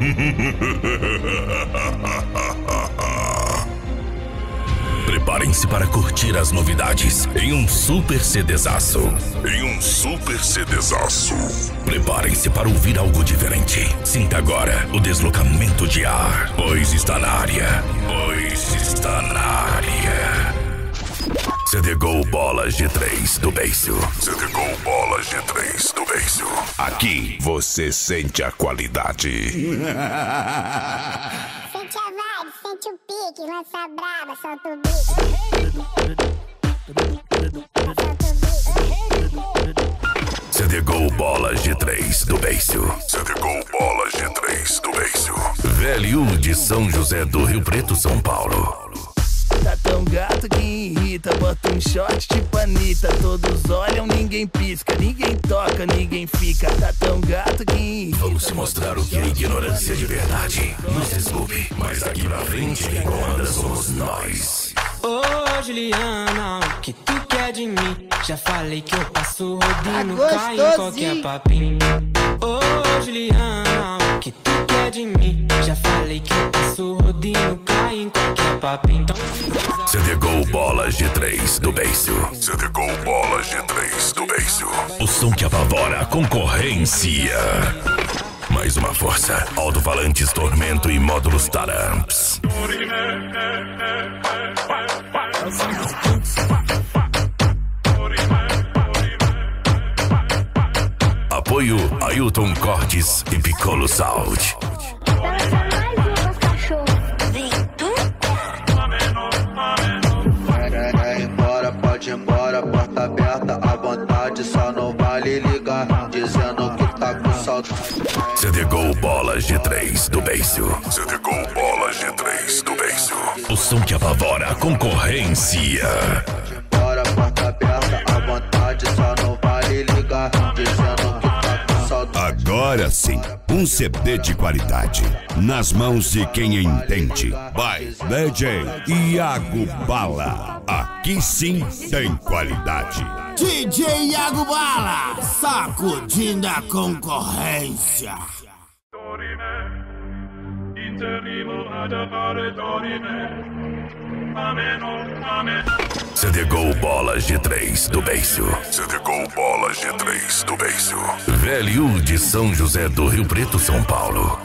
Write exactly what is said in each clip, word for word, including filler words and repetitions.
Preparem-se para curtir as novidades em um super CDzaço. Em um super CDzaço. Preparem-se para ouvir algo diferente. Sinta agora o deslocamento de ar, pois está na área. Pois está na área. C D Go Bola G três do Beiço. C D Go Bola G três do Beiço. Aqui você sente a qualidade. Sente a vibe, sente o pique, lança braba, solta o bico. C D Go Bola G três do Beiço. C D Go Bola G três do Beiço. Velho de São José do Rio Preto, São Paulo. Tá tão gato que irrita, bota um short tipo Anitta. Todos olham, ninguém pisca, ninguém toca, ninguém fica. Tá tão gato que irrita. Vamos te mostrar o que é ignorância de verdade. Nos desculpe, mas aqui pra frente quem comanda somos nós. Ô oh, Juliana, o que tu quer de mim? Já falei que eu passo rodinho, Tá cai em qualquer papinho. Ô oh, Juliana, o que tu quer de mim? Já falei que eu passo rodinho, cai em qualquer papinho. C D Go Bola G três do Beiço. C D Go Bola G três do Beiço. O som que apavora a concorrência. Mais uma força. Alto-falantes, tormento e módulos taramps. Apoio Ailton Cortes e Piccolo Sound. É embora, pode ir embora, porta aberta à vontade, só não vale ligar, dizendo que tá com saudade. C D Go Bola G três do Beiço. C D Go Bola G três do Beiço. O som que apavora a concorrência. Embora, porta aberta à vontade, só não vale ligar, dizendo que tá com saudade. Agora sim, um C D de qualidade, nas mãos de quem entende. By D J Iago Bala. Aqui sim tem qualidade. D J Iago Bala, sacudindo a concorrência. C D Go Bola G três do Beiço. C D Go Bola G três do Beiço. Velho de São José do Rio Preto, São Paulo.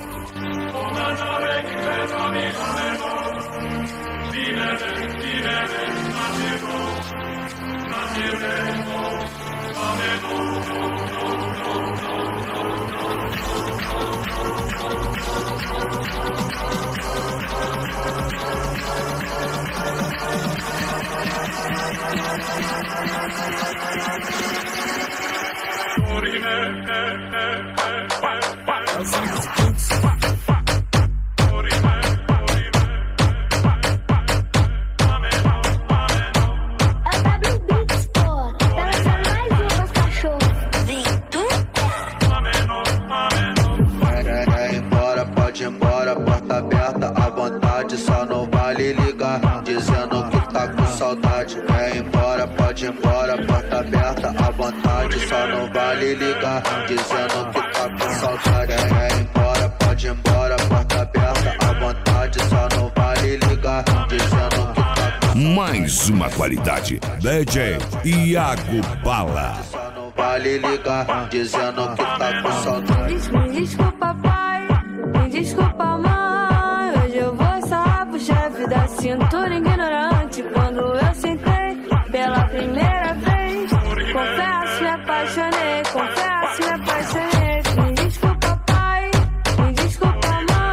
É embora, pode ir embora, porta aberta à vontade, só não vale ligar, dizendo que tá com saudade. É embora, pode ir embora, porta aberta à vontade, só não vale ligar, dizendo que tá com saudade. É embora, pode ir embora, porta aberta à vontade, só não vale ligar, dizendo que tá com saudade. Mais uma qualidade. D J Iago Bala. Só não vale ligar, dizendo que tá com saudade. Me desculpa, pai, me desculpa, mãe. Hoje eu vou sarrar pro chefe da cintura ignorante. Quando eu sentei pela primeira vez, confesso, me apaixonei, confesso, me apaixonei. Me desculpa, pai, me desculpa,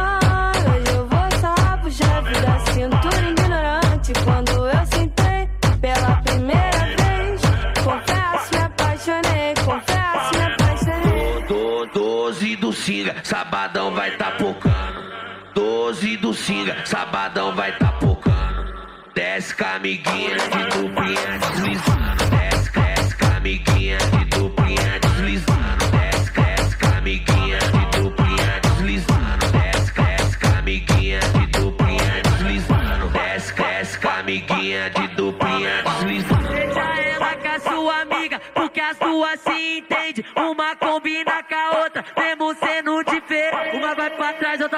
mãe. Hoje eu vou sarrar pro chefe da cintura ignorante. Quando eu sentei pela primeira vez, confesso, me apaixonei, confesso, me apaixonei. Do, doze do Singa, sabadão vai tá pocando. Doze do Singa, sabadão vai tá pocando. Desce com a amiguinha de duplinha deslizando. Desce, desce com a amiguinha de duplinha deslizando. Desce, desce com a amiguinha de duplinha deslizando. Desce, desce com a amiguinha de duplinha deslizando. Desce, desce com a amiguinha de duplinha deslizando. Deixa ela com a sua amiga, porque as duas se entendem. Uma combina com a outra, mesmo sendo diferente. Uma vai pra trás, outra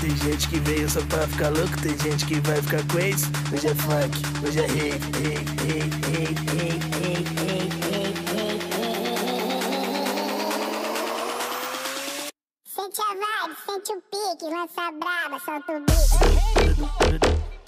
tem gente que veio só pra ficar louco, tem gente que vai ficar crazy. Hoje é funk, hoje é rei, rei, rei, rei, rei, rei, rei, rei, rei. Sente a vibe, sente o pique, lança a braba, solta o beat.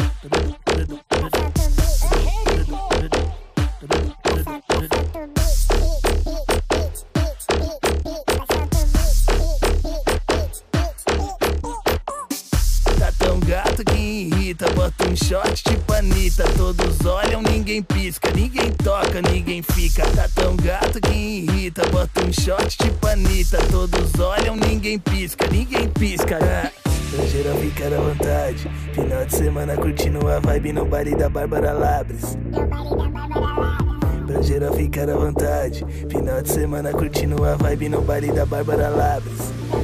Tá tão gato que irrita, bota um shot tipo Anitta. Todos olham, ninguém pisca, ninguém toca, ninguém fica. Tá tão gato que irrita, bota um shot tipo Anitta. Todos olham, ninguém pisca, ninguém pisca. Ah. Pra geral ficar à vontade, final de semana curtindo a vibe no baile da Bárbara Labres. Pra geral ficar à vontade, final de semana curtindo a vibe no baile da Bárbara Labres.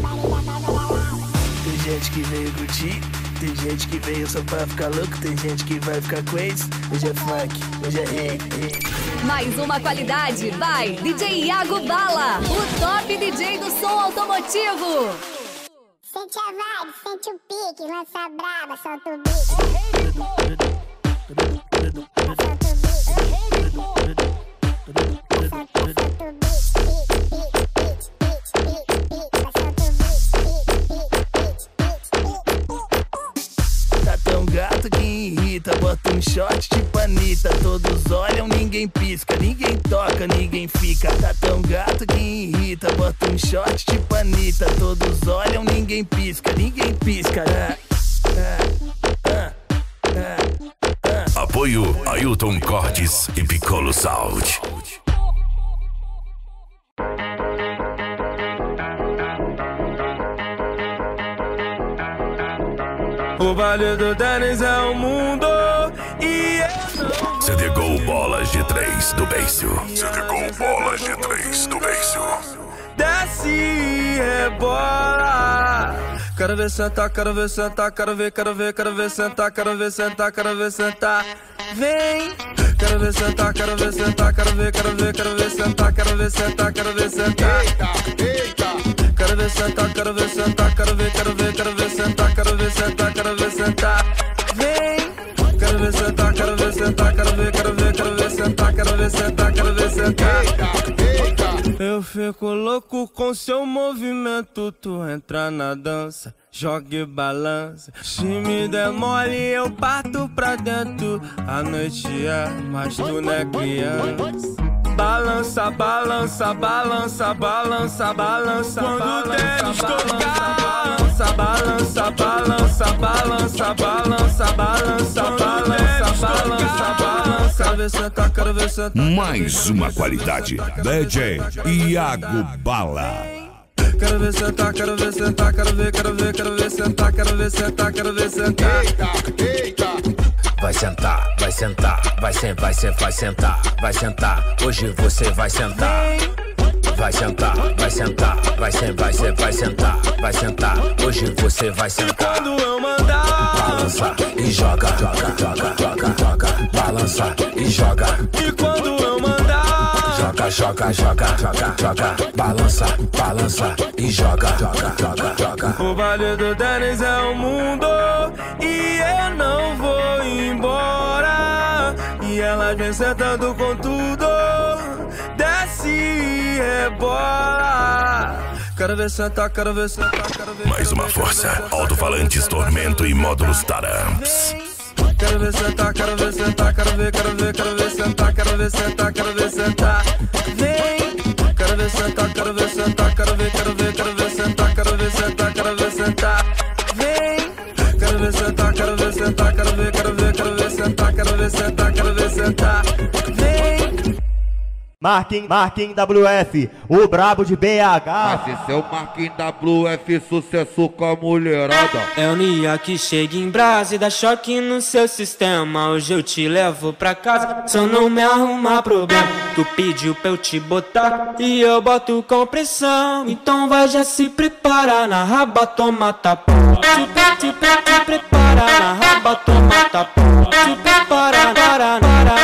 Tem gente que veio curtir, tem gente que veio só pra ficar louco, tem gente que vai ficar crazy. Hoje é funk, hoje é rei, rei. Mais uma qualidade, vai, D J Iago Bala, o top D J do som automotivo. Sente a vibe, sente o pique, lança a braba, solta o beat. Tá tão gato que irrita, bota um shot tipo Anitta. Todos olham, ninguém pisca, ninguém toca, ninguém fica. Tá tão gato que irrita, bota um shot tipo Anitta. Todos olham, ninguém pisca, ninguém pisca. Ah, ah, ah, ah, ah. Apoio Ailton Cortes e Piccolo Sound. O baile do tênis é o mundo e eu C D Gol Bola G três do Beijo. C D Gol Bola G três do Beijo. Desce e rebola. Quero ver sentar, quero ver sentar, quero ver, quero ver, quero ver sentar, quero ver sentar, quero ver sentar. Vem. Quero ver sentar, quero ver sentar, quero ver, quero ver, quero ver sentar, quero ver sentar, quero ver sentar. Eita, eita. Quero ver sentar, quero ver sentar, quero ver, quero ver, quero ver sentar, quero ver sentar, quero ver sentar. Vem. Quero ver sentar, quero ver sentar, quero ver, quero ver, quero ver sentar, quero ver sentar, quero ver sentar. Eu fico louco com seu movimento, tu entra na dança, joga e balança. Se me der mole eu parto pra dentro. A noite é, mas tu não é criança. Balança, balança, balança, balança, balança. Quando o tênis tocar, balança, balança, balança, balança, balança, balança, balança, balança, balança. Quero ver sentar, quero ver sentar. Mais uma qualidade, D J Iago Bala. Quero ver sentar, quero ver sentar, quero ver, quero ver, quero ver sentar, quero ver sentar, quero ver sentar. Eita, eita. Vai sentar, vai sentar, vai sentar, vai sentar, vai sentar, vai sentar. Hoje você vai sentar. Vai sentar, vai sentar, vai sentar, vai sentar, vai sentar, vai sentar. Hoje você vai sentar. Quando eu mandar, balança e joga, joga, joga, joga, joga. Balança e joga. E quando eu mandar, joga, joga, joga, joga, joga. Balança, balança e joga, joga, joga, joga. O baile do tênis é o mundo e eu não vou embora. E elas vem sentando com tudo. Desce e rebola. Quero ver sentar, quero ver sentar, quero ver. Mais uma força, alto-falantes, tormento e módulos Taramps. Quero ver sentar, quero ver sentar, quero ver, quero ver, quero ver sentar, quero ver sentar, quero ver sentar. Vem. Quero ver sentar, quero ver sentar, quero ver, quero ver, quero ver sentar, quero ver sentar, quero ver sentar. Vem. Quero ver sentar, quero ver sentar, quero ver, quero ver, quero ver sentar, quero ver sentar, quero ver sentar. Vem. Marquinhos, Marquinhos W F, o brabo de B H. Mas esse é o Marquinhos W F, sucesso com a mulherada. É o Nia que chega em brasa e dá choque no seu sistema. Hoje eu te levo pra casa, só não me arrumar problema. Tu pediu pra eu te botar e eu boto com pressão. Então vai já se preparar, na raba toma tapa. Te, te, te, te prepara, na raba toma tapa. Te prepara, para, para, na raba.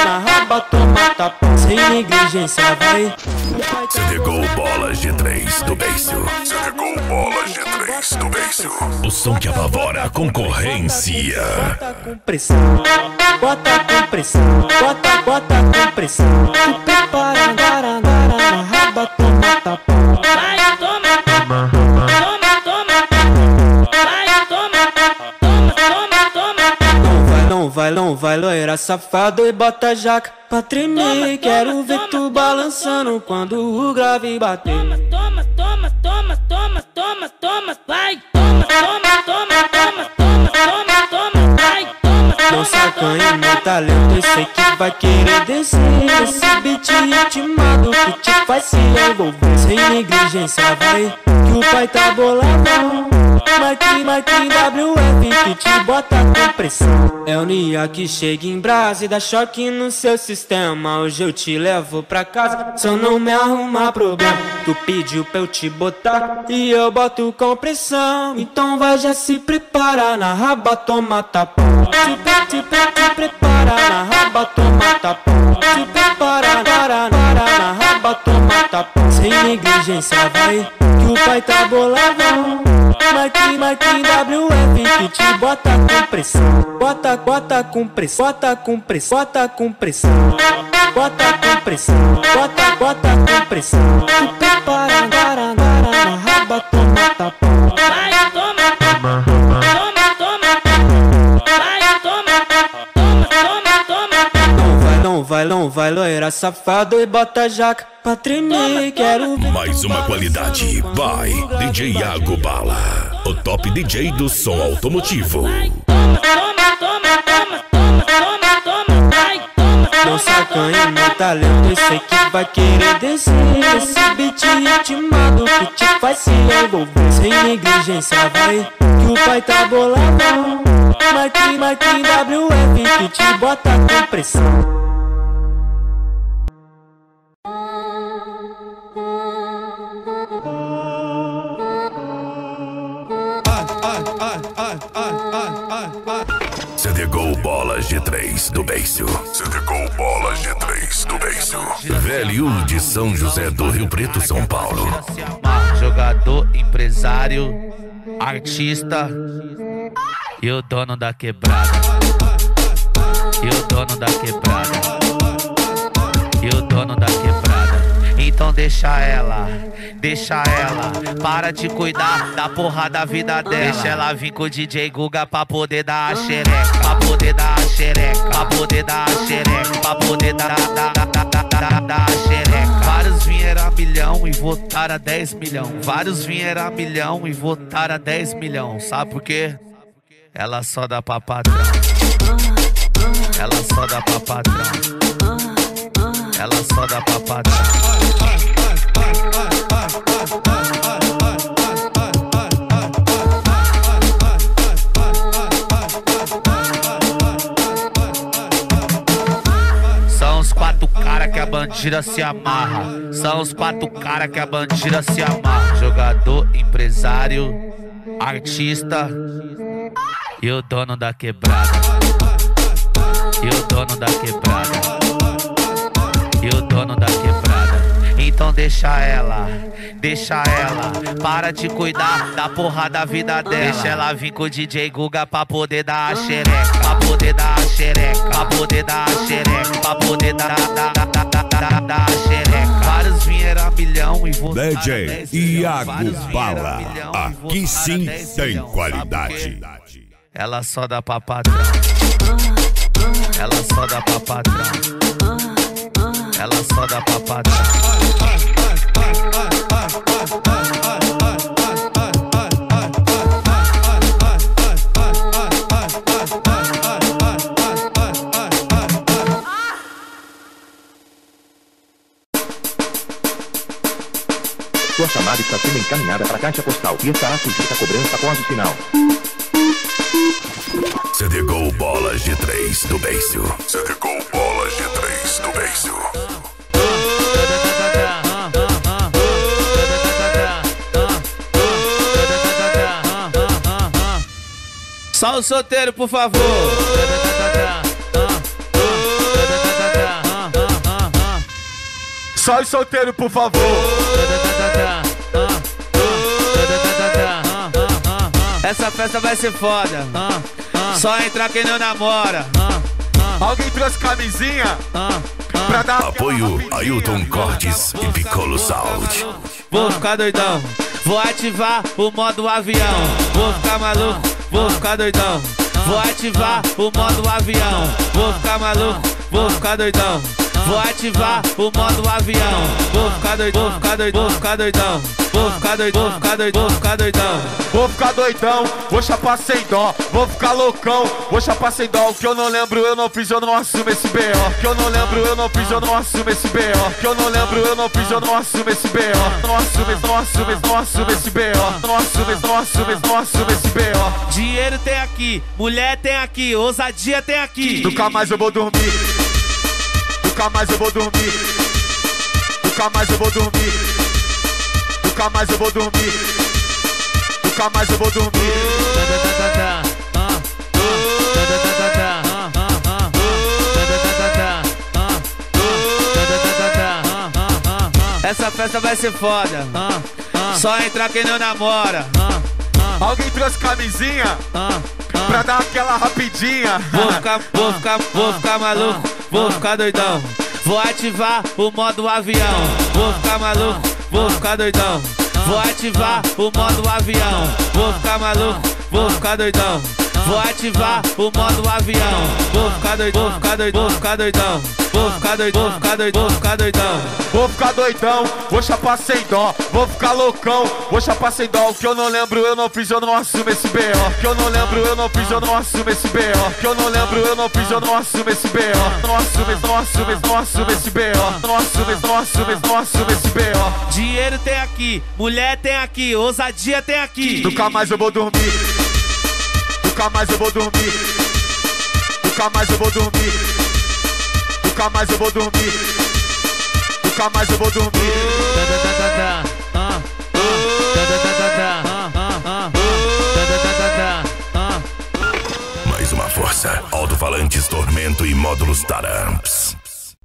raba, toma tapa, sem negligência, vai. C D Gol Bola G três do beiço. C D Gol Bola G três do beiço. O som que apavora a concorrência. Bota com pressão, bota com pressão, bota, bota com pressão. Tu prepara, para, para, na raba, toma tapa. Vai, toma, toma, toma, toma. Vai, toma, toma, toma, toma. Não vai, não vai, não vai, loira safado e bota a jaca pra tremer. Quero ver tu balançando quando o grave bater. Toma, toma, toma, toma, toma, toma, vai, toma, toma, toma, toma, toma, toma, toma, vai, toma, Não sacanha, meu talento, eu sei que vai querer descer. Esse beat ritmado que te faz se envolver. Sem negligência, vai, que o pai tá boladão. Mike, Mike, W F que te bota com pressão. É o Nia que chega em brasa e dá choque no seu sistema. Hoje eu te levo pra casa, só não me arruma problema. Tu pediu pra eu te botar e eu boto com pressão. Então vai, já se prepara, na raba toma tapão. Te, te, te, te prepara, na raba toma tapão. Te prepara, para, para, na raba toma tapão. Sem negligência, vai, que o pai tá boladão. Mike, Mike, W F que te bota com pressão. Bota, bota com pressão, bota com pressão, bota com pressão. Bota com pressão, bota, bota com pressão. Tu prepara, para, para, na raba toma tapão. vai, toma, toma, toma, vai, toma, toma, toma, toma. Não vai, não vai, não vai, loira safado e bota a jaca pra tremer. Quero ver Mais uma qualidade, vai, D J Iago Bala, o top D J do som automotivo. Toma, toma, toma, toma, toma, toma, toma, vai, toma. Não sacanha, meu talento, eu sei que vai querer descer. Esse beat ritmado que te faz se envolver. Sem negligência, vai, que o pai tá boladão. Mike, Mike, W F que te bota com pressão. C D Gol Bola G três do beiço. C D Gol Bola G três do beiço. Velho de São José do Rio Preto, São Paulo. Jogador, empresário, artista e o dono da quebrada. E o dono da quebrada. E o dono da quebrada. Então deixa ela, deixa ela, para de cuidar da porra da vida dela. Deixa ela vir com o D J Guga pra poder dar a xereca, pra poder dar a xereca, pra poder dar a xereca, pra poder dar, dar, dar, dar, dar, dar a xereca. Vários vieram a milhão e votaram a dez milhão. Vários vieram a milhão e votaram a dez milhão. Sabe por quê? Ela só dá pra patrão. Ela só dá pra patrão. Ela só dá pra patrão. São os quatro cara que a bandida se amarra. São os quatro cara que a bandida se amarra. Jogador, empresário, artista e o dono da quebrada. E o dono da quebrada. E o dono da quebrada. Então deixa ela, deixa ela, para de cuidar da porra da vida dela. Deixa ela vir com o D J Guga pra poder dar a xereca, pra poder dar a xereca, pra poder dar a xereca, pra poder dar, dar, dar, dar, dar, dar a xereca. Vários vieram a milhão e votaram D J Iago Bala, aqui sim tem qualidade. Ela só dá pra patrão. Ela só dá pra patrão. Ela só dá pra patrão. Sua chamada está sendo encaminhada para a caixa postal e estará sujeita a cobrança após o sinal. C D Gol Bola G três do beiço. C D Gol Bola G três do beiço. Só o solteiro, por favor. Só os solteiros, por favor. Essa festa vai ser foda. Só entrar quem não namora. Alguém trouxe camisinha? Pra dar apoio Ailton Cortes e Piccolo Sound. Vou ficar doidão, vou ativar o modo avião. Vou ficar maluco, vou ficar doidão. Vou ativar o modo avião. Vou ficar maluco, vou ficar doidão. Vou ativar o modo avião. Vou ficar doidão, vou ficar doidão, vou ficar doidão. Vou ficar doidão, vou ficar doidão, vou ficar doidão. Vou ficar doidão, vou chapar sem dó. Vou ficar loucão, vou chapar sem dó. O que eu não lembro, eu não fiz, eu não assumo esse B O. Que eu não lembro, eu não fiz, eu não assumo esse B O. Que eu não lembro, eu não fiz, eu não assumo esse B O. Não assumo, não assumo, não assumo esse B O. Não assumo, não assumo, não assumo esse B O. Dinheiro tem aqui, mulher tem aqui, ousadia tem aqui. Nunca mais eu vou dormir. Nunca mais eu vou dormir. Nunca mais eu vou dormir. Nunca mais eu vou dormir. Nunca mais eu vou dormir. Essa festa vai ser foda. Só entrar quem não namora. Alguém trouxe camisinha? Pra dar aquela rapidinha. Vou ficar, vou ficar, vou ficar maluco. Vou ficar doidão. Vou ativar o modo avião. Vou ficar maluco, vou ficar doidão. Vou ativar o modo avião. Vou ficar maluco, vou ficar doidão. Vou ativar o modo avião. Vou ficar doidão, vou ficar doidão, vou ficar doidão. Vou ficar doidão, vou ficar doidão, vou ficar doidão. Vou ficar doidão, vou chapar sem dó. Vou ficar loucão, vou chapar sem dó. O que eu não lembro, eu não fiz, eu não assumo esse B O. Que eu não lembro, eu não fiz, eu não assumo esse B O. Que eu não lembro, eu não fiz, eu não assumo esse B O. Não assumo, não assumo, não assumo esse B O. Não assumo, não assumo, não assumo esse B O. Dinheiro tem aqui, mulher tem aqui, ousadia tem aqui. Nunca mais eu vou dormir. Nunca mais eu vou dormir. Nunca mais eu vou dormir. Nunca mais eu vou dormir. Nunca mais eu vou dormir. Mais uma força. Alto-falantes, Tormento e módulos Taramps.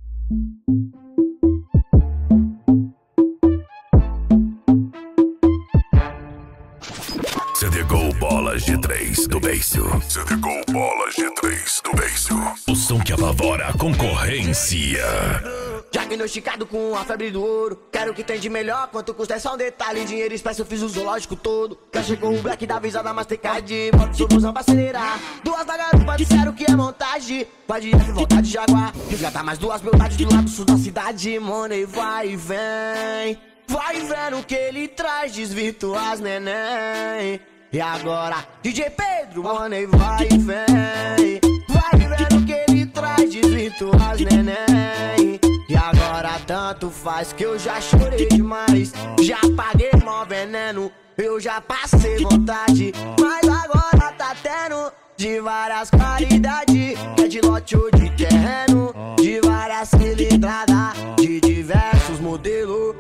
C D Gol Bola G três do Beiço. C D Gol Bola G três do Beiço. O som que apavora a concorrência. Diagnosticado com a febre do ouro. Quero o que tem de melhor, quanto custa é só um detalhe. Dinheiro espécie eu fiz o zoológico todo. Já chegou o black da visada, mas tem cara de moto soluzão pra acelerar. Duas da garupa disseram que é montagem. Pode F, vontade de Jaguar. Resgatar mais duas beldades do lado sul da cidade. Money vai e vem. Vai vendo o que ele traz, desvirtua as neném. E agora, D J Pedro, money vai e vem. Vai vendo o que ele traz, desvirtua as neném. E agora tanto faz que eu já chorei demais. Já paguei mó veneno, eu já passei vontade. Mas agora tá tendo de várias qualidades. É de lote ou de terreno, de várias cilindradas, de diversos modelos.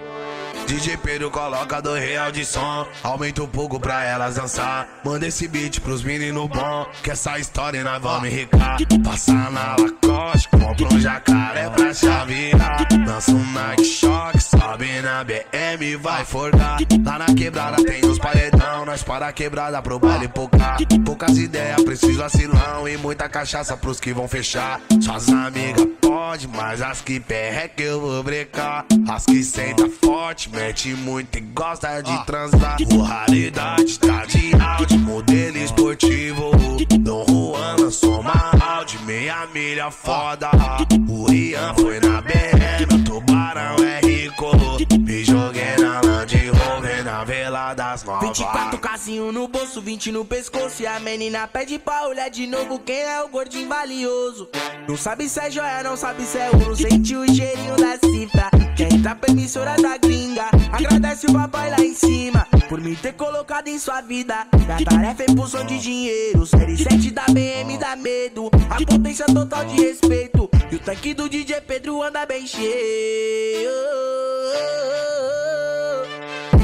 D J Pedro coloca dois real de som, aumenta um pouco pra elas dançar. Manda esse beat pros meninos bom, que essa história nós vamos enricar. Passa na Lacoste, compra um jacaré pra chavear. Dança um Nike Shock, sobe na B M, vai forgar. Lá na quebrada tem os paredão, nós para a quebrada pro baile pocar. Poucas ideias, preciso vacilão e muita cachaça pros que vão fechar. Suas amigas pode, mas as que perreca eu vou brecar. As que senta forte, mete muito e gosta de transar. O raridade tá de Audi, modelo esportivo. Dom Juan lançou uma Audi, meia milha foda. O Rian foi na B M, o tubarão é rico. Me joguei na Land Rover, na Vela das Novas. vinte e quatro casinho no bolso, vinte no pescoço. E a menina pede pra olhar de novo quem é o gordinho valioso. Não sabe se é joia, não sabe se é ouro. Sentiu o cheirinho da cifra. Quer entrar pra emissora da gringa, agradece o papai lá em cima por me ter colocado em sua vida. Minha tarefa é impulsão de dinheiro. Série sete da B M dá medo. A potência total de respeito. E o tanque do D J Pedro anda bem cheio.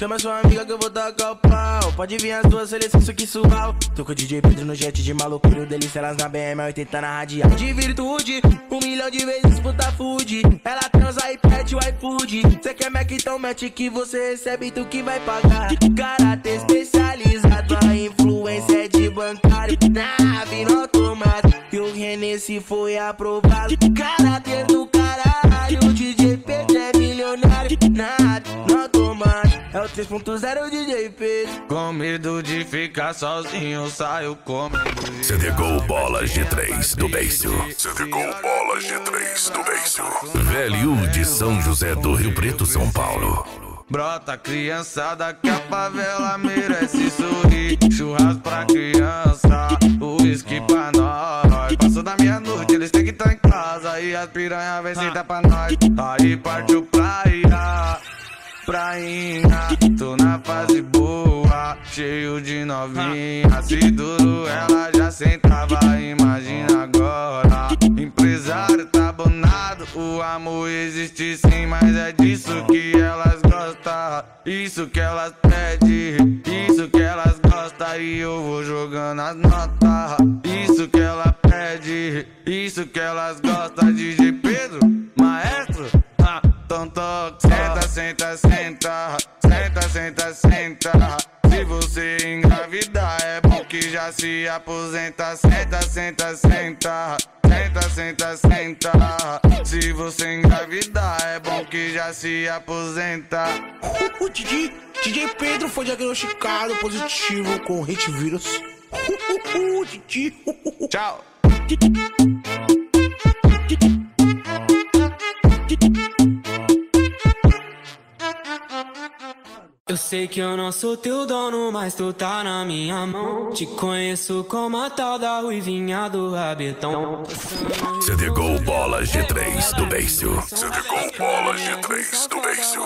Chama sua amiga que eu vou tacar o pau. Pode vir as duas seleções, isso aqui surral. Tô com o D J Pedro no jet de maluqueiro, delícia elas na B M oitenta na radial. De virtude, um milhão de vezes puta food. Ela transa e pede o iFood. Cê quer Mac, então mete que você recebe, tu que vai pagar. Caráter especializado, a influência é de bancário. Nave no automático, e o Hennessy foi aprovado. Caráter do caralho, o D J Pedro é milionário. Nave no automático, é o três ponto zero D J Pedro. Com medo de ficar sozinho, saio comendo. C D Gol Bola G três do Beiço. C D Gol Bola G três do Beiço. Velho de São José do Rio Preto, São Paulo. Brota criançada que a favela merece sorrir. Churrasco pra criança, uísque pra nós. Passou da meia-noite, eles têm que estar em casa. E as piranha vem sentar pra nós. Aí partiu praia, prainha. Tô na fase boa, cheio de novinha. Se duro ela já sentava, imagina agora. Empresário tá abonado, o amor existe sim, mas é disso que elas gostam. Isso que elas pedem, isso que elas gostam. E eu vou jogando as notas. Isso que ela pede, isso que elas gostam. D J Pedro, maestro, ah, então toca. Senta, senta, senta, senta, senta, senta. Se você engravidar é bom que já se aposenta. Senta, senta, senta, senta, senta, senta. Se você engravidar é bom que já se aposenta. O D J, D J Pedro foi diagnosticado positivo com hate vírus. Uh, D J. Tchau. Eu sei que eu não sou teu dono, mas tu tá na minha mão. Te conheço como a tal da ruivinha do rabetão. C D Gol Bola G três do Beiço. C D Gol Bola G três do Beiço.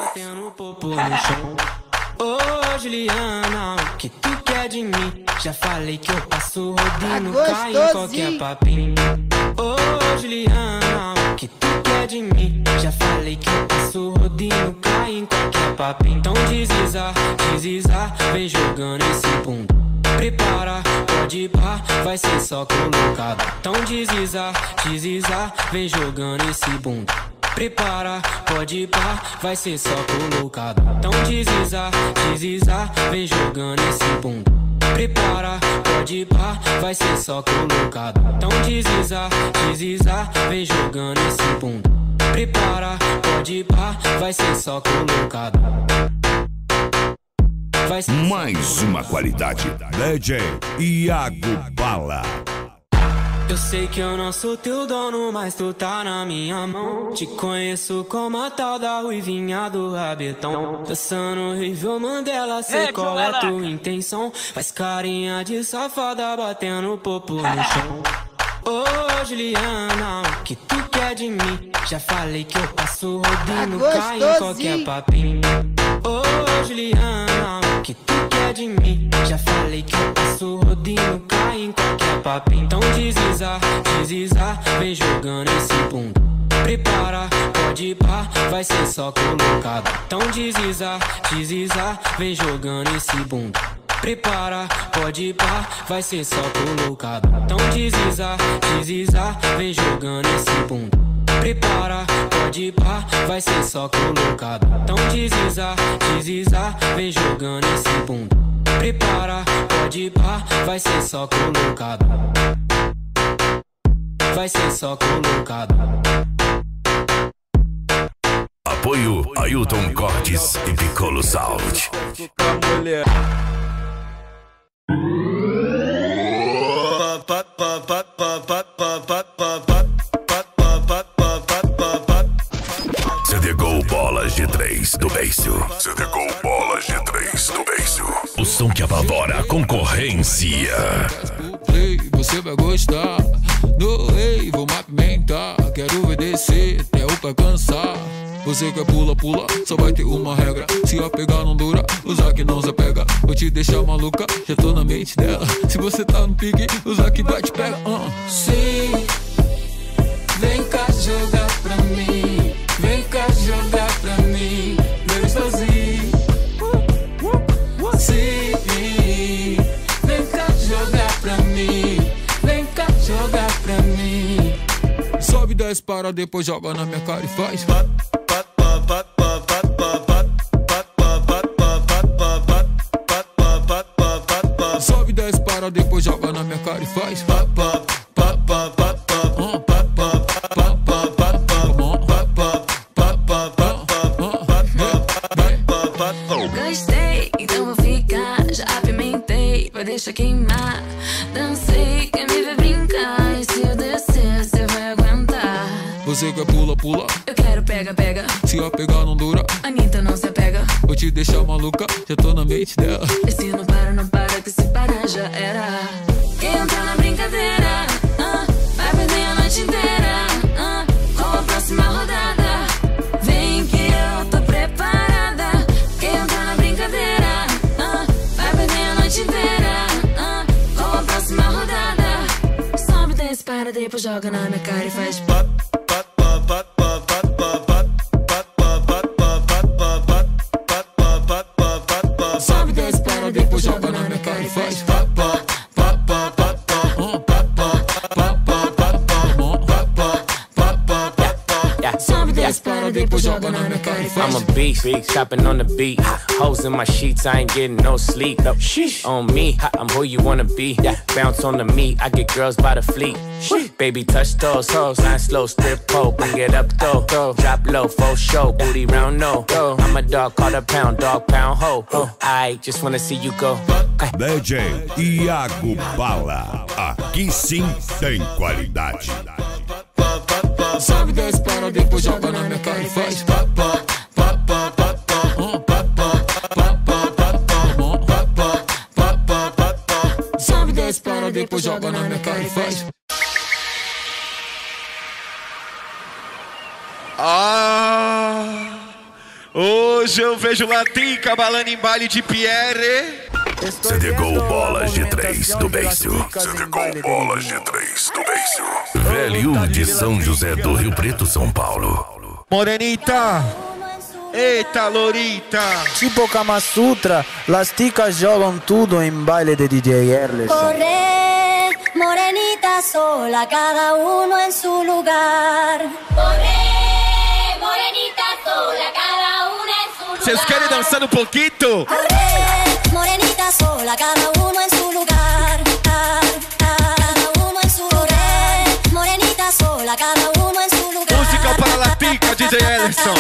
Ô Juliana, o que tu quer de mim? Já falei que eu passo rodinho, cai em qualquer papinho. Ô Juliana, o que tu quer de mim? Já falei que eu passo rodinho, cai em qualquer papinho. Então desliza, desliza, vem jogando esse bunda. Prepara, pode ir pá, vai ser só colocado. Então desliza, desliza, vem jogando esse bunda. Prepara, pode ir pá, vai ser só colocado. Então desliza, desliza, vem jogando esse bunda. Prepara, pode ir pá, vai ser só colocado. Então desliza, desliza, vem jogando esse bunda. Prepara, pode ir pá, vai ser só colocado. Vai ser mais uma qualidade. D J Iago Bala. Eu sei que eu não sou teu dono, mas tu tá na minha mão. Te conheço como a tal da ruivinha do rabetão. Dançando horrível Mandela, sei qual é tua intenção. Faz carinha de safada, batendo popo no chão. Ô Juliana, o que tu quer de mim? Já falei que eu passo rodinho, cai em qualquer papinho. Ô Juliana, o que tu quer de mim? Já falei que eu passo rodinho, cai em qualquer papinho. Então desliza, desliza, vem jogando esse bunda. Prepara, pode ir pá, vai ser só colocado. Então desliza, desliza, vem jogando esse bunda. Prepara, pode ir pá, vai ser só colocado. Então desliza, desliza, vem jogando esse bunda. Prepara, pode ir pá, vai ser só colocado. Então desliza, desliza, vem jogando esse bunda. Prepara, pode ir pá, vai ser só colocado. Vai ser só colocado. Apoio Ailton Cortes e Piccolo Sound. C D Gol Bola G três do Beiço. C D Gol Bola G três do Beiço. O som que apavora a concorrência. Você vai gostar. No rei, vou me apimentar. Quero obedecer até o pai cansar. Você quer pula, pula, só vai ter uma regra. Se a pegar não dura, usar que não se pega. Vou te deixar maluca, já tô na mente dela. Se você tá no pique, usar que vai te pega. uh. Sim, vem cá jogar pra mim. Vem cá jogar pra mim. Vem sozinho. para, depois joga na minha cara e faz. Sobe, desce, para, depois joga na minha cara e faz. Gostei, então vou ficar. Já apimentei, vai deixar queimar. Dancei, quer me ver brincar. E se eu descer, você vai aguentar. Você quer pula, pula. Eu quero pega, pega. Se a pegar não dura, Anitta não se apega. vou te deixar maluca, já tô na mente dela. E se não para, não para, que se parar já era. Quem entra na brincadeira, ah, vai perder a noite inteira, ah, com a próxima rodada. Vem que eu tô preparada. Quem entra na brincadeira, ah, vai perder a noite inteira, ah, com a próxima rodada. Sobe, desce, para, depois joga na minha cara e faz pop. Sobe, desce, para, depois joga na minha cara e faz. I'm a beast, chopping on the beat. Hoes in my sheets, I ain't getting no sleep. No, on me, I'm who you wanna be. Bounce on the meat, I get girls by the fleet. Baby, touch those hoes, line slow, strip pole, bring it up though. Drop low, full show, booty round no. I'm a dog, call a pound, dog pound ho. I just wanna see you go. D J Iago Bala, aqui sim tem qualidade. Sobe, desce, para, depois joga na minha cara e faz. Sobe, desce, para, depois joga na minha cara e faz. Ah, hoje eu vejo Latica balando em baile de Pierre. C D Gol Bolas de três do Beiço. C D Gol Bolas de três do Beiço. Velho de São José do Rio Preto, São Paulo. Morenita, eita Lorita. Tipo Kama Sutra, las ticas jogam tudo em baile de D J Erles. Corre, morenita sola, cada uno en su lugar. Corre, morenita sola, cada una en su lugar. Vocês querem dançar um pouquinho? Corre, morenita sola, cada uno en su lugar. Cada uno en su lugar. Morenita sola, cada uno en su lugar. Música para Latica, D J Ellison.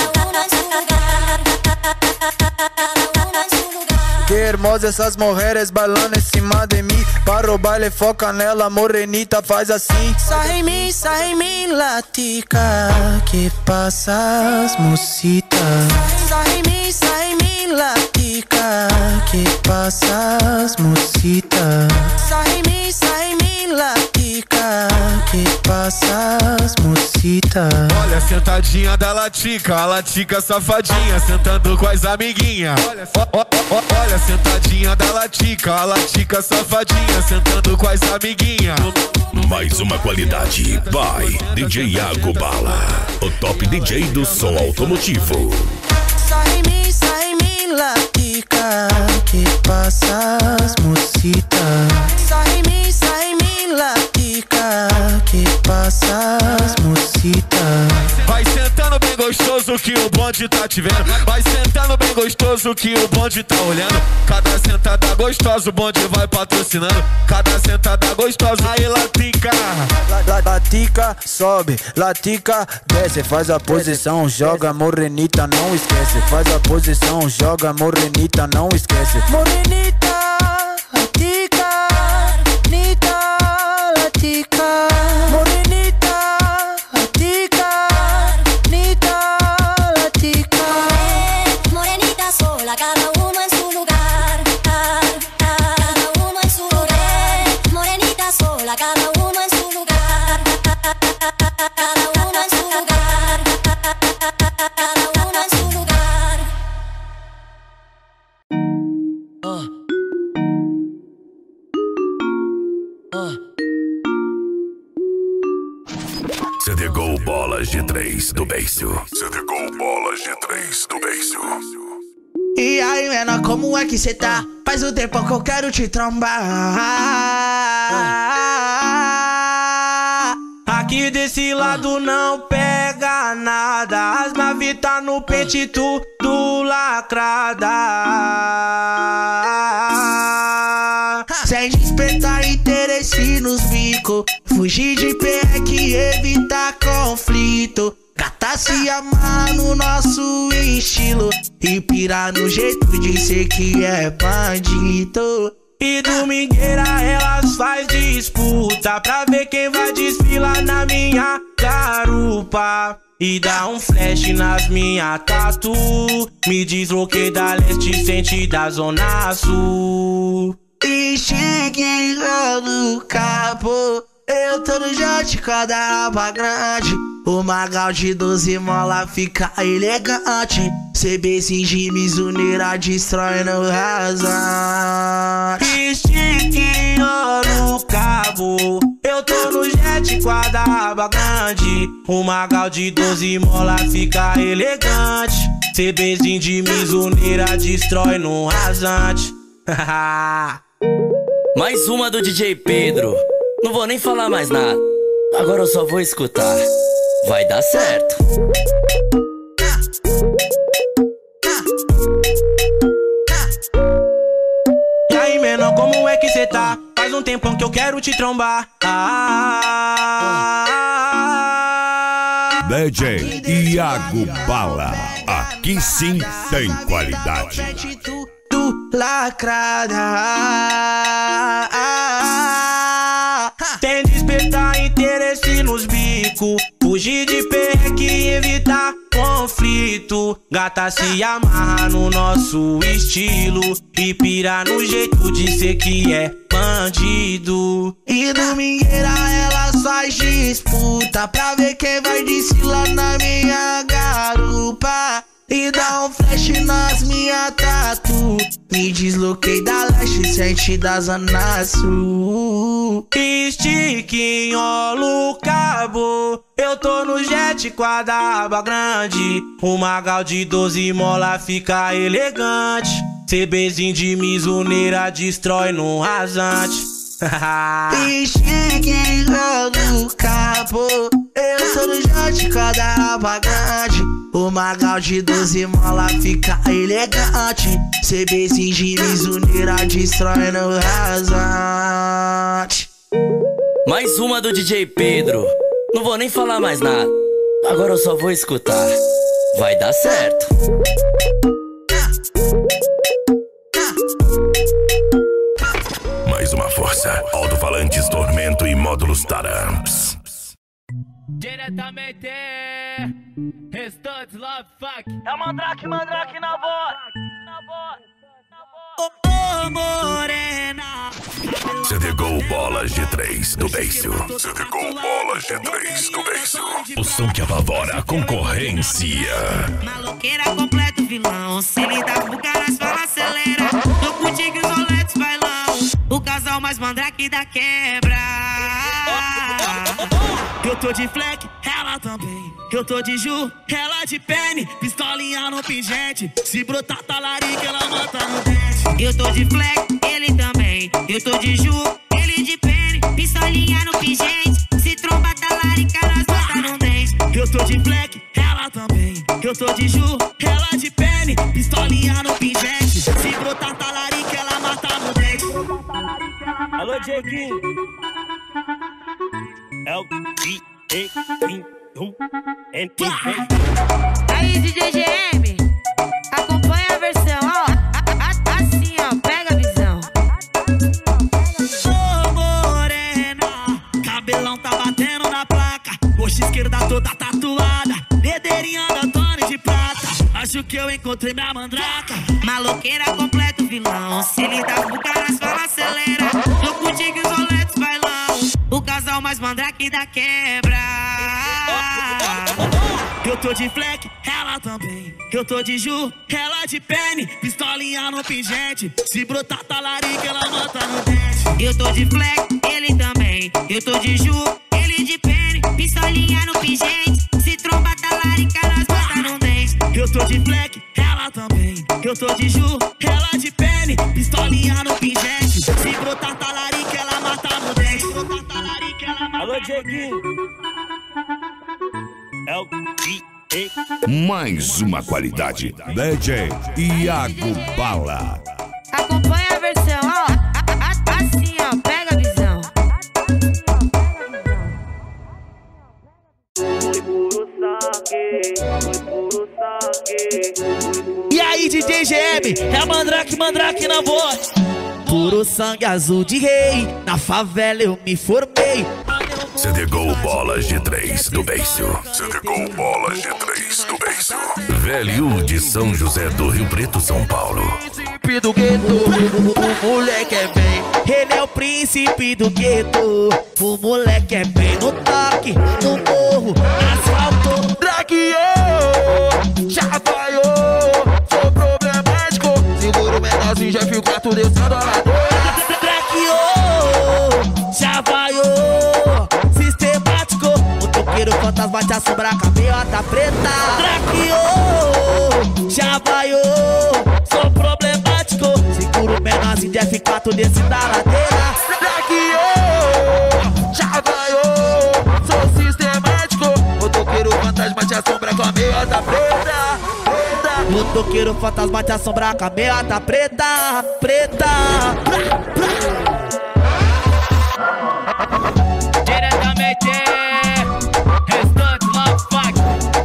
Que hermosas essas mulheres bailando em cima de mim. Para o baile foca nela, morenita faz assim. Sai em mim, sai em mim, Latica. Que passas, mocita. Sai em mim, sai em mim, Latica. Que passas, mocita. Sai em mim, sai em mim, Latica. Que passas, mocita. Olha a sentadinha da Latica, a Latica safadinha, sentando com as amiguinhas. Olha, ó, ó, olha a sentadinha da Latica, a Latica safadinha, sentando com as amiguinhas. Mais uma qualidade, vai, D J Iago Bala, o top D J do som automotivo. Sai em mim, sai em mim, Latica. Que passas, mocita. Sai em mim, sai em mim, Latica. Que passas, mocita. Vai sentando bem gostoso que o bonde tá te vendo. Vai sentando bem gostoso que o bonde tá olhando. Cada sentada gostosa o bonde vai patrocinando. Cada sentada gostosa, aí Latica. La, la, Latica sobe, Latica desce. Faz a posição, joga morenita, não esquece. Faz a posição, joga morenita, não esquece. Morenita, Latica, Nita, Latica. Morenita, Latica, Nita, Latica. Morenita sola, cada uno en su lugar. Cada uno en su lugar. Morenita sola, cada uno en su lugar. Cada uno en su lugar. Cada uno en su lugar. Uh. Uh. C D Gol Bolas de três do Beiço. C D Gol Bolas de três do Beiço. E aí, menor, como é que cê tá? Faz o tempo que eu quero te trombar. Aqui desse lado não pega nada. As naves tá no pente, tudo lacrada. Sem despertar interesse nos bicos, fugir de perreque, evitar conflito. Gata se amarra no nosso estilo e pirar no jeito de ser que é bandido. E domingueira elas faz disputa pra ver quem vai desfilar na minha garupa. E dá um flash nas minhas tatu. Me desloquei da leste, sente da zona sul. E cheguei lá no cabo, eu tô no jet com a daraba grande. O magal de doze mola fica elegante. C Bzinho de Mizuneira destrói no rasante. E cheguei lá no cabo, eu tô no jet com a daraba grande. O magal de doze mola fica elegante. C Bzinho de Mizuneira destrói no rasante. Mais uma do D J Pedro. Não vou nem falar mais nada, agora eu só vou escutar. Vai dar certo. E aí, menor, como é que cê tá? Faz um tempão que eu quero te trombar. Ah, D J Iago Bala, aqui sim tem qualidade. Tudo lacrada. Tem despertar interesse nos bicos, fugir de perreque e evitar conflito. Gata se amarra no nosso estilo e pirar no jeito de ser que é bandido. E domingueira elas faz disputa pra ver quem vai desfilar na minha garupa. E dá um flash nas minhas tatu. Me desloquei da leste, sente da zona sul. Estique, olo, cabo, eu tô no jet com a daraba grande. O magal de doze mola fica elegante. C Bzinho de Mizuneira destrói no rasante. Estique, olo, cabo, eu tô no jet com a daraba grande. O magal de doze mola fica elegante. C Bzinho de Mizuneira destrói no rasante. Mais uma do D J Pedro. Não vou nem falar mais nada, agora eu só vou escutar. Vai dar certo. Mais uma força. Alto-falantes, Tormento e módulos Taramps. Diretamente, Restantes Love Fuck. É Mandrake, Mandrake na voz. Na voz. Ô, oh, morena. C D Gol Bola G três do Décio. C D Gol Bola G três do Décio. O som que apavora a concorrência. Maloqueira completo vilão. Se lidar com caras, fala acelera. Tô contigo e os roletes bailão. O casal mais mandrake da quebra. Eu tô de fleck, ela também. Eu tô de Ju, ela de pene. Pistolinha no pingente. Se brotar talarica, ela mata no dente. Eu tô de fleck, ele também. Eu tô de Ju, ele de pene. Pistolinha no pingente. Se tromba talarica, elas matam no dente. Eu tô de fleck, ela também. Eu tô de Ju, ela de pene. Pistolinha no pingente. Se brotar talarica, ela mata no dente. Alô, Dieguinho. É o D J N T V. Aí, D J G M, acompanha a versão, ó. Assim, ó, pega a visão. Ô, morena, cabelão tá batendo na placa. Coxa esquerda toda tatuada. Dedeirinha da Tony de prata. Acho que eu encontrei minha mandraca. Maloqueira completo vilão. Se lidar com caras, fala acelera. Tô contigo e os roletes bailão. O casal mais mandrake da quebra. Eu tô de fleck, ela também. Eu tô de Ju, ela de pene. Pistolinha no pingente. Se brotar talarica, ela mata no dente. Eu tô de fleck, ele também. Eu tô de Ju, ele de pene. Pistolinha no pingente. Se tromba talarica, elas matam no dente. Eu tô de fleck, ela também. Eu tô de Ju, ela de pene. Pistolinha no pingente. Se brotar talarica, ela mata no dente. Se brotar talarica, ela mata. Alô, Dieguinho. É o que? Mais uma qualidade. D J Iago Bala. Acompanha a versão, ó. Assim, ó. Pega a visão. E aí, D J G M, é Mandrake, Mandrake na voz. Puro sangue azul de rei, na favela eu me formei. C D Gol Bolas de três do beiço. C D Gol Bolas de três do beiço. Velho de São José do Rio Preto, São Paulo. Príncipe do gueto, o moleque é bem. Ele é o príncipe do gueto, o moleque é bem. No toque, no morro, asfalto. Dragueou, já vaiou, sou problemático. Seguro o menorzinho, já fico quatro descendo a ladeira. Dragueou, já vaiou, sistemático. O toqueiro fantasma te assombra com a meiota preta. Dragueou, já vaiou, sou problemático. Seguro o menorzinho de F quatro desse da ladeira. Dragueou, já vaiou, sou sistemático. O toqueiro fantasma te assombra com a meiota preta. O toqueiro fantasma te assombra com a meiota preta. Preta. Diretamente, restante Love Fuck.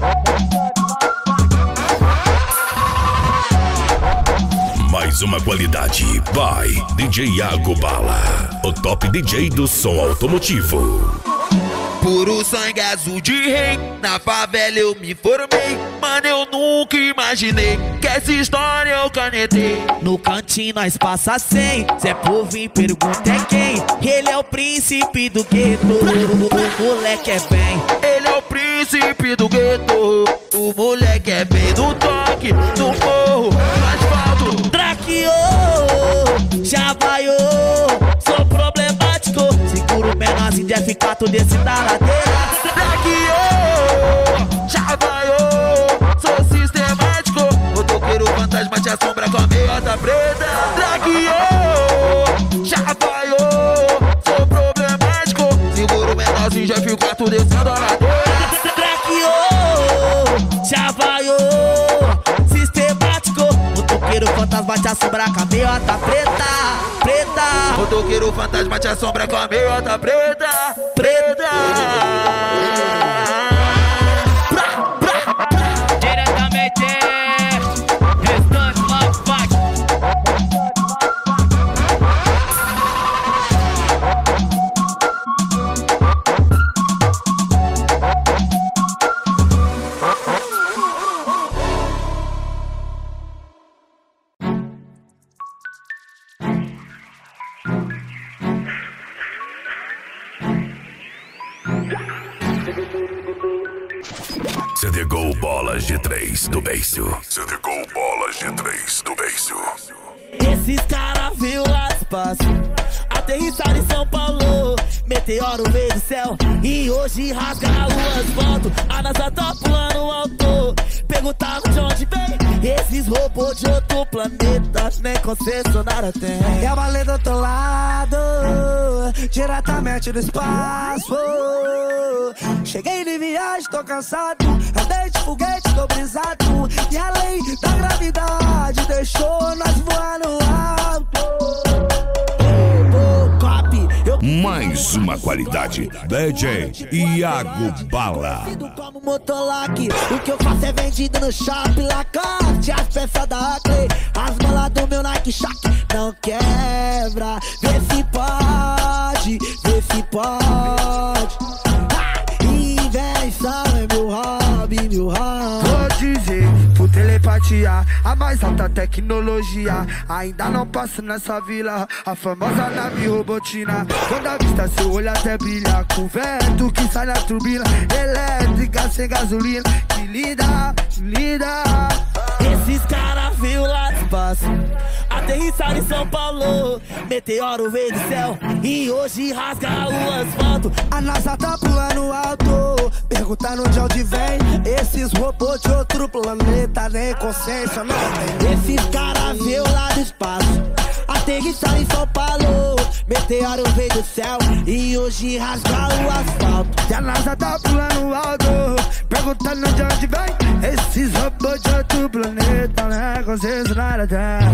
Mais uma qualidade by D J Iago Bala, o top D J do som automotivo. Puro sangue azul de rei, na favela eu me formei. Mano, eu nunca imaginei que essa história eu canetei. No cantinho nós passa cem, Zé Povo e pergunta é quem. Ele é o príncipe do gueto, o moleque é bem. Ele é o príncipe do gueto, o moleque é bem. No toque, no morro, no asfalto. Draqueou, já vaiou, sou problemático. Seguro o menorzinho de F quatro desse da ladeira. Dragueou, já vaiou, sou sistemático. O toqueiro fantasma te assombra com a meiota preta. Dragueou, já vaiou, sou problemático. Seguro o menorzinho, já fico quatro descendo a ladeira. Dragueou, já vaiou, sistemático. O toqueiro fantasma te assombra com a meiota preta. Preta. O toqueiro fantasma te assombra com a meiota preta. Preta. Diretamente, restante Love Fuck. C D Gol Bolas de três do beiço. C D Gol Bolas de três do beiço. Esses caras viu lá espaço, aterrissaram em São Paulo. Meteoro veio do céu e hoje rasga o asfalto. A NASA tá pulando alto, perguntaram de onde vem esses robôs de outro planeta, nem concessionária tem. É a baleia do outro lado, diretamente do espaço. Cheguei de viagem, tô cansado, andei de foguete, tô brisado. E a lei da gravidade deixou nós voar no alto. Mais uma qualidade. D J Iago Bala. Como Motolac, o que eu faço é vendido no shopping Lacoste. As peças da Oakley, as malas do meu Nike Shock não quebra. Vê se pode, vê se pode. Ah, invenção é meu hobby, meu hobby. Vou dizer, por telepatia, a mais alta tecnologia. Ainda não passo nessa vila, a famosa nave robotina. Quando a vista seu olho até brilha, com vento que sai na turbina elétrica sem gasolina. Que linda, que linda. Esses caras viu lá do espaço, aterrissaram em São Paulo. Meteoro veio do céu e hoje rasga o asfalto. A NASA tá pulando alto, perguntando de onde vem esses robôs de outro planeta, nem consciência não tem. Esses caras viu lá do espaço, aterrissar em São Paulo. Meteoro veio do céu e hoje rasga o asfalto. E a NASA tá pulando alto, perguntando de onde vem esses robôs de outro planeta, né? Com vocês na Terra.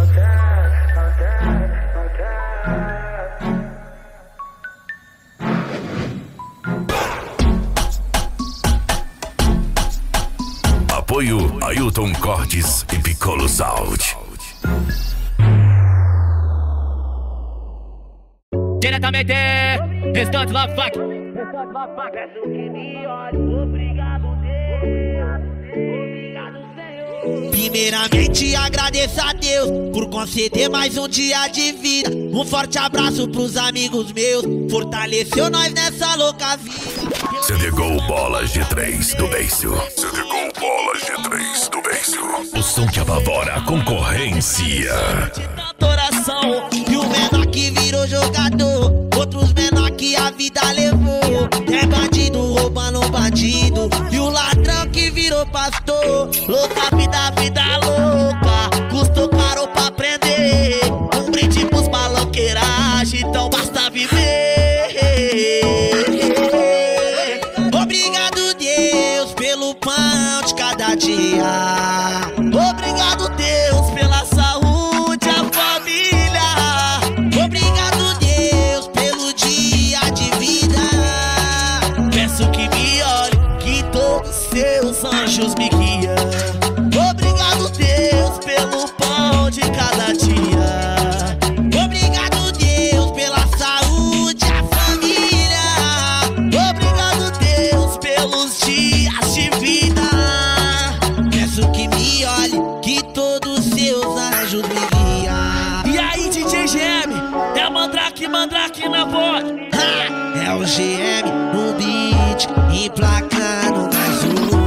Apoio Ailton Cortes e Piccolo Sound. Diretamente, Restante Love Fuck. Primeiramente agradeço a Deus por conceder mais um dia de vida. Um forte abraço pros amigos meus, fortaleceu nós nessa louca vida. C D Gol Bola G três do Beiço. C D Gol Bola G três do Beiço. O som que apavora a concorrência. Oração, e o menor que virou jogador, outros menor que a vida levou. É bandido roubando bandido, e o ladrão que virou pastor. Louca vida, vida louca, custou caro pra aprender. Um brinde pros maloqueiragem, então basta viver. Obrigado Deus pelo pão de cada dia. Obrigado Deus pela saúde, a família. Obrigado Deus pelo dia de vida. Peço que me olhe, que todos seus anjos me guiam. Obrigado Deus pelo pão de cada dia. Obrigado Deus pela saúde, a família. Obrigado Deus pelos dias de vida. Peço que me olhe, que todos seus anjos me guiam. E aí, D J G M, é Mandrake, Mandrake na voz. Ha, é o G M no beat, emplacando mais um.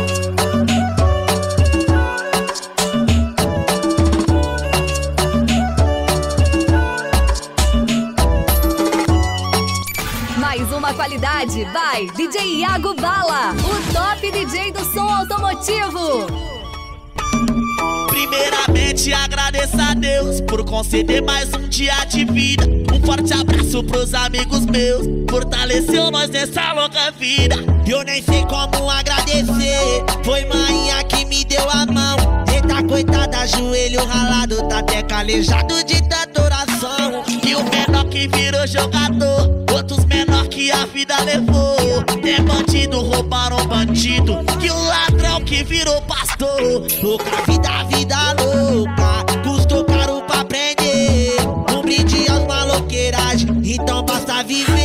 Mais uma qualidade, vai, D J Iago Bala, o top D J do som automotivo. Primeiramente agradeço a Deus por conceder mais um dia de vida. Um forte abraço pros amigos meus, fortaleceu nós nessa louca vida. Eu nem sei como agradecer, foi mainha que me deu a mão. Eita coitada, joelho ralado, tá até calejado de tanta oração. E o menor que virou jogador, outros menor que a vida levou. É bandido, roubaram bandido, e o ladrão que virou pastor. Louca vida, vida louca, custou caro pra aprender. Um brinde aos maloqueiragem, então basta viver.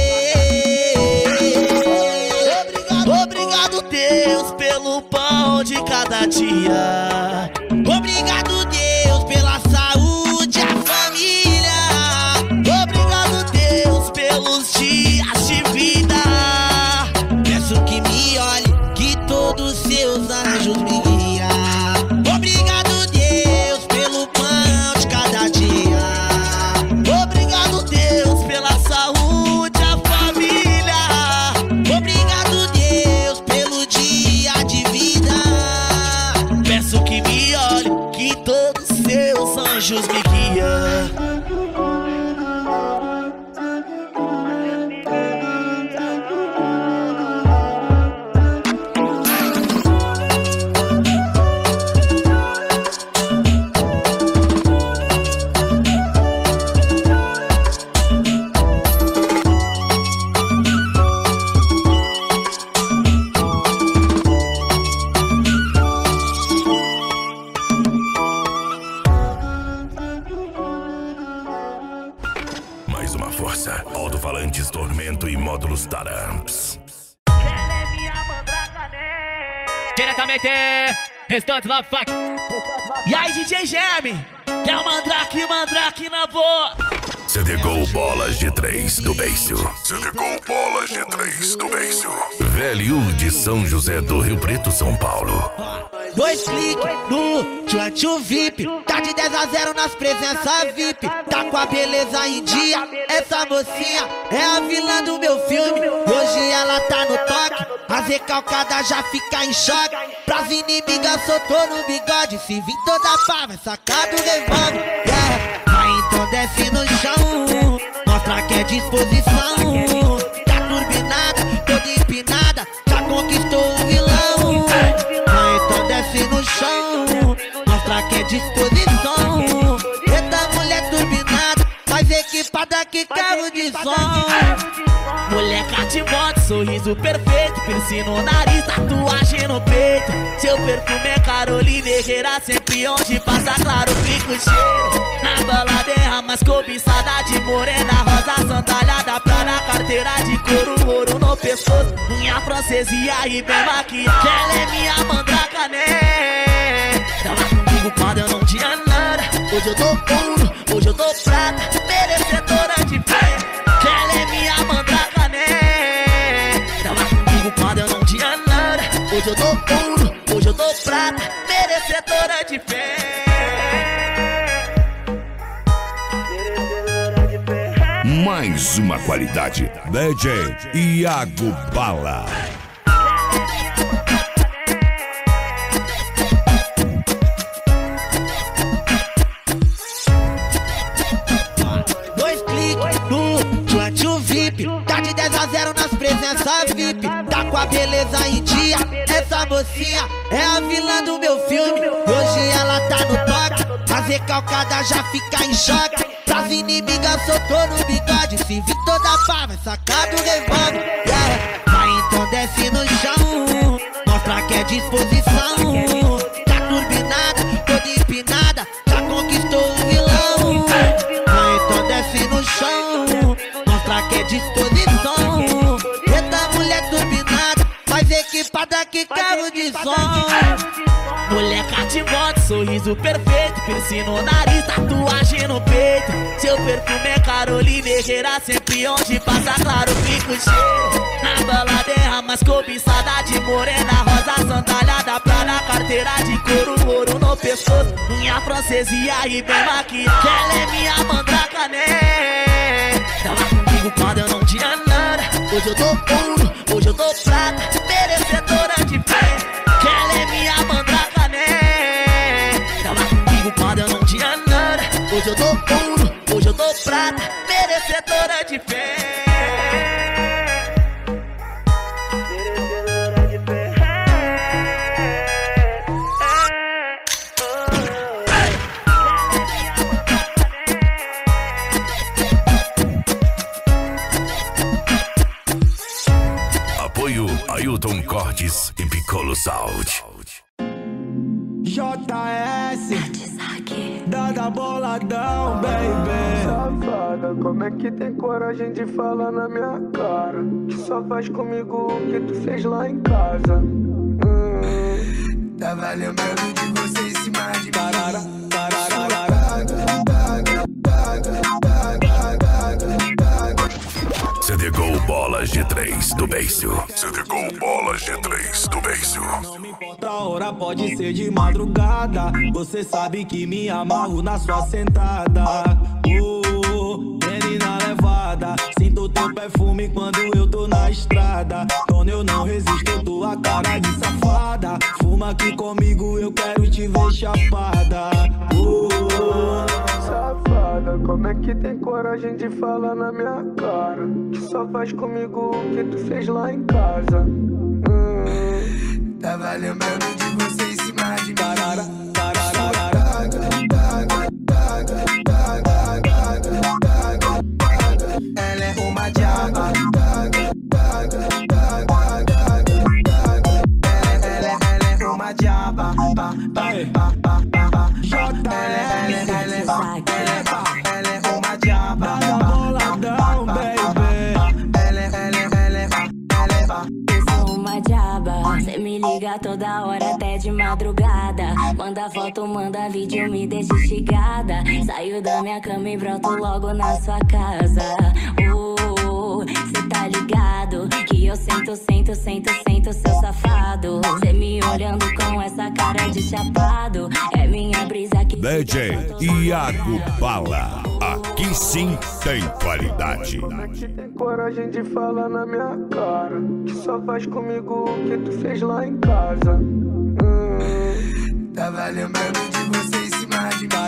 Obrigado, obrigado Deus pelo pão de cada dia. Obrigado Deus pela saúde, a família. Obrigado Deus pelos dias de vida. Peço que me olhe, que todos seus anjos me guiam. Obrigado Deus pelo pão de cada dia. Obrigado Deus pela saúde, a família. Obrigado Deus pelo dia de vida. Peço que me olhe, que todos seus anjos me guiam. Mais uma força. Alto-falantes, Tormento e módulos Taramps. Diretamente, Restante Love Fuck. E aí, D J G M, que é o Mandrake, Mandrake na voz. C D Gol Bola G três do Beiço. C D Gol Bola G três do Beiço. Velho de São José do Rio Preto, São Paulo. Dois cliques no Tchantchu V I P. Tá de dez a zero nas presenças V I P. Tá com a beleza em dia. Essa mocinha é a vilã do meu filme. Hoje ela tá no toque. As recalcadas já fica em choque. Pras inimigas soltou no bigode. Se vir toda pá, vai sacar do revólver. Yeah. Vai então desce no chão, mostra que é disposição. Tá turbinada, toda empinada, já conquistou o vilão. Vai então desce no chão, mostra que é disposição. Eita mulher turbinada, mais equipada que carro de som. Mulher cativote, sorriso perfeito, piercing no nariz, tatuagem no peito. Seu perfume é Carolina Herrera, sempre onde passa claro fica o cheiro. Na balada é a mais cobiçada de morena, rosa sandália pra na carteira de couro, ouro no pescoço, unha francesa e aí bem maquiada. Que ela é minha mandraca, né? Tava comigo quando eu não tinha nada. Hoje eu tô ouro, hoje eu tô prata, merecedora de fé. Que ela é minha mandraca, né? Tava comigo quando eu não tinha nada. Hoje eu tô ouro, hoje eu tô prata, merecedora de fé. Mais uma qualidade. D J Iago Bala. Dois cliques no Tchantchu V I P. Tá de dez a zero nas presenças V I P. Tá com a beleza em dia. Essa mocinha é a vilã do meu filme. Hoje ela tá no toque. As recalcadas já fica em choque. Pras inimigas soltou no bigode. Se vir toda pá, vai sacar do revólver. Yeah. Vai então desce no chão, mostra que é disposição. Tá turbinada, toda empinada, já conquistou o vilão. Vai então desce no chão, mostra que é disposição. Eita mulher turbinada, mais equipada que carro de som. Mulher cativote, sorriso perfeito, piercing no nariz, tatuagem no peito. Seu perfume é Carolina Herrera, sempre onde passa claro fica o cheiro. Na balada é a mais cobiçada de morena, rosa sandália pra na carteira de couro, ouro no pescoço, unha francesa e aí bem maquiada. Que ela é minha mandraca, né? Tava comigo quando eu não tinha nada. Hoje eu tô ouro, hoje eu tô prata, merecedora de fé. Que ela é minha mandraca, né? Tava comigo quando eu não tinha nada. Hoje eu tô ouro, hoje eu tô prata, merecedora de fé. Apoio Ailton Cortes e Piccolo Sound. J S Dada boladão, baby. Safada, como é que tem coragem de falar na minha cara? Que só faz comigo o que tu fez lá em casa. hum. Tava lembrando de você em cima de tarara, C D Gol Bola G três do Beijo. C D Gol Bola G três do Beijo. Não me importa a hora, pode ser de madrugada. Você sabe que me amarro na sua sentada. Oh, menina levada, sinto teu perfume quando eu tô na estrada. Quando eu não resisto, tua cara de safada. Fuma aqui comigo, eu quero te ver chapada. Oh, safada, como é que tem coragem de falar na minha cara? Que só faz comigo o que tu fez lá em casa. hum. Tava lembrando de você em cima de tarara, ela é uma diaba. Ela, ela, ela é uma diaba. Ela é uma diaba. Boladão, baby. Ela, ela, ela, eu sou uma diaba. Cê me liga toda hora, até de madrugada. Manda foto, manda vídeo, me deixa instigada. Saio da minha cama e broto logo na sua casa. Oh, cê tá ligado que E eu sento, sento, sento, sento, seu safado. Cê me olhando com essa cara de chapado. É minha brisa que... D J Iago Bala. Aqui sim tem qualidade. Tem coragem de falar na minha cara que só faz comigo o que tu fez lá em casa. hum. Tava lembrando de você em cima de mim.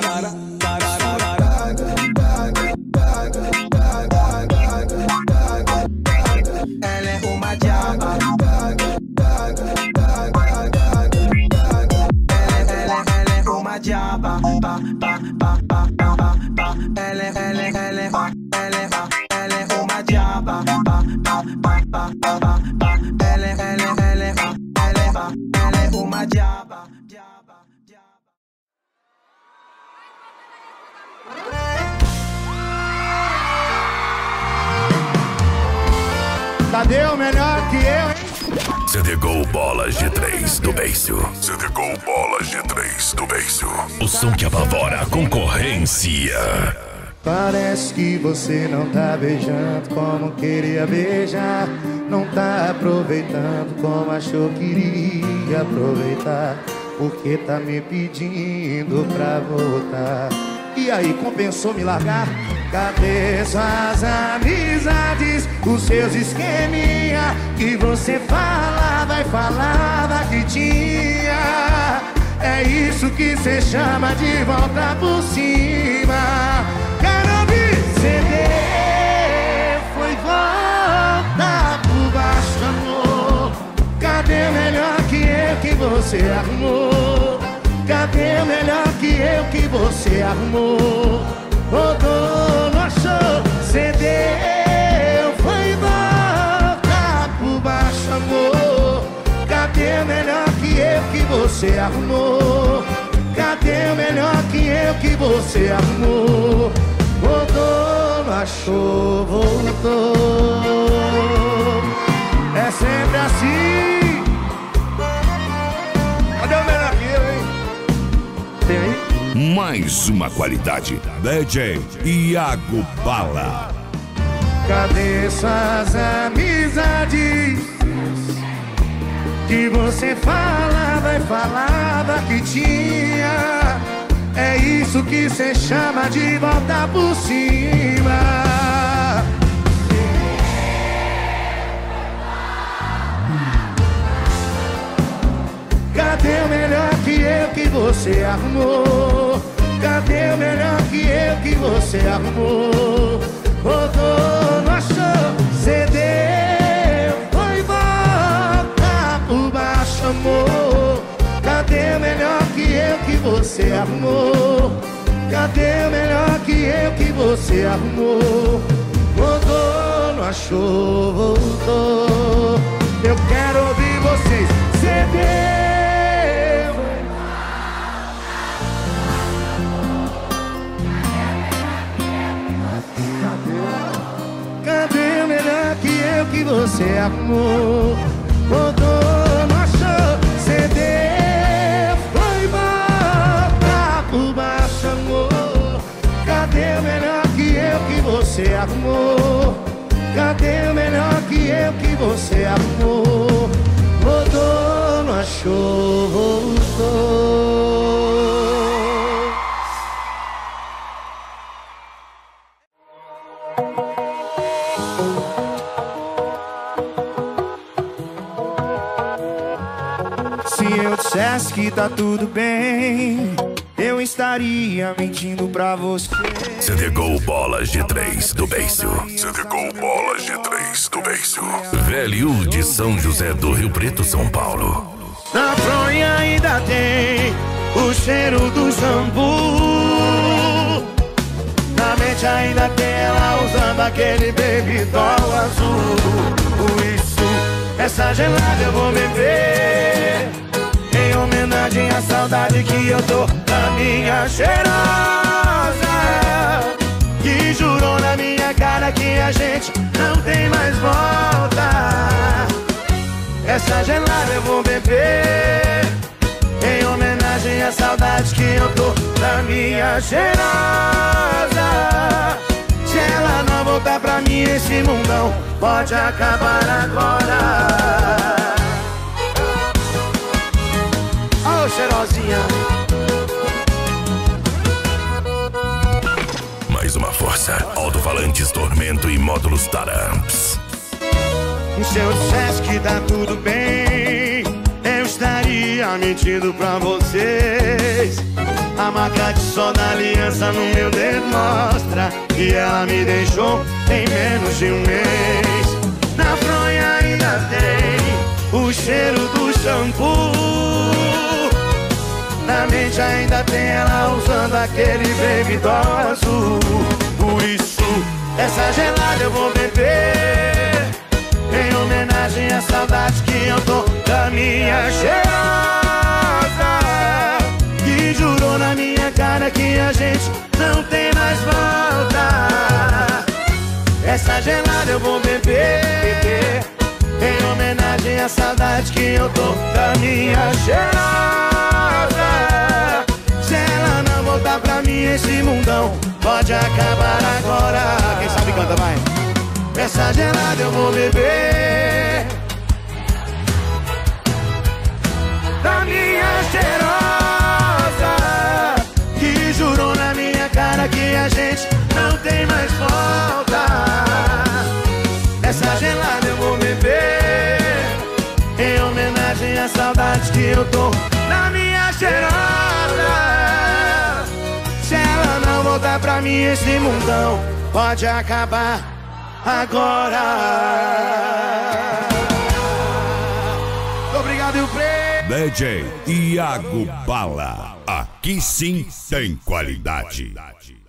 Ela é uma diaba. Ela é uma diaba. Ela é, ela é, ela é, ela é, ela é uma diaba. Ela é, ela é, ela é, ela é, ela é uma diaba. Tadeu melhor que eu, hein? C D Gol Bola G três do Beiço. C D Gol Bola G três do Beiço. O som que apavora a concorrência. Parece que você não tá beijando como queria beijar. Não tá aproveitando como achou que iria aproveitar. Porque tá me pedindo pra voltar. E aí, compensou me largar? Cadê suas amizades? Os seus esqueminha que você falava e falava que tinha. É isso que cê chama de volta por cima. Quero ouvir C D. Foi volta por baixo, amor. Cadê o melhor que eu que você arrumou? Cadê o melhor que eu que você arrumou? Rodou, não achou, cedeu, foi volta por baixo, amor. Cadê o melhor que eu que você arrumou? Cadê o melhor que eu que você arrumou? Rodou, não achou, voltou. É sempre assim. Cadê o melhor que eu, hein? Tem aí? Mais uma qualidade. D J Iago Bala. Cadê suas amizades? Que você falava e falava que tinha. É isso que cê chama de volta por cima. Cadê o melhor que eu que você arrumou? Cadê o melhor que eu que você arrumou? Rodou, não achou, cedeu, foi volta por baixo, amor. Cadê o melhor que eu que você arrumou? Cadê o melhor que eu que você arrumou? Rodou, não achou, voltou. Eu quero ouvir vocês, cedeu. Cadê o melhor que eu que você arrumou? Rodou, não achou, cedeu, foi volta por baixo, amor. Cadê o melhor que eu que você arrumou? Cadê o melhor que eu que você arrumou? Rodou, não achou, voltou. Se eu dissesse que tá tudo bem, eu estaria mentindo pra você. C D Gol Bola G três do Beiço. C D Gol Bola G três do Beiço. Velho de São José do Rio Preto, São Paulo. Na fronha ainda tem o cheiro do shampoo. Na mente ainda tem ela usando aquele baby doll azul. Por isso, essa gelada eu vou beber, em homenagem à saudade que eu tô da minha cheirosa, que jurou na minha cara que a gente não tem mais volta. Essa gelada eu vou beber, em homenagem à saudade que eu tô da minha cheirosa. Se ela não voltar pra mim, esse mundão pode acabar agora. Ô, cheirosinha. Mais uma força. Alto-falantes, Tormento e módulos Taramps. Se eu dissesse que tá tudo bem, eu estaria mentindo pra vocês. A marca de sol da aliança no meu dedo mostra que ela me deixou em menos de um mês. Na fronha ainda tem o cheiro do shampoo. Na mente ainda tem ela usando aquele baby doll azul. Por isso, essa gelada eu vou beber, em homenagem à saudade que eu tô da minha cheirosa, que jurou na minha cara que a gente não tem mais volta. Essa gelada eu vou beber, em homenagem à saudade que eu tô da minha cheirosa. Se ela não voltar pra mim, esse mundão pode acabar agora. Quem sabe canta, vai. Essa gelada eu vou beber, da minha cheirosa, que jurou na minha cara que a gente não tem mais volta. Essa gelada eu vou beber, em homenagem à saudade que eu tô na minha cheirosa. Se ela não voltar pra mim, esse mundão pode acabar agora. Obrigado, e o prêmio. D J Iago Bala. Aqui sim tem qualidade.